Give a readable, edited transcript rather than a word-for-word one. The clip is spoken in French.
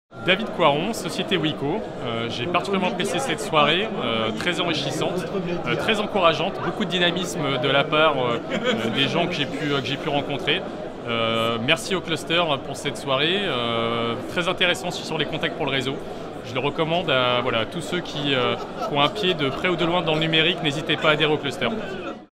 David Coiron, Société Wico. J'ai particulièrement apprécié cette soirée, très enrichissante, très encourageante, beaucoup de dynamisme de la part des gens que j'ai pu rencontrer. Merci au cluster pour cette soirée, très intéressant sur les contacts pour le réseau. Je le recommande à tous ceux qui ont un pied de près ou de loin dans le numérique, n'hésitez pas à adhérer au cluster.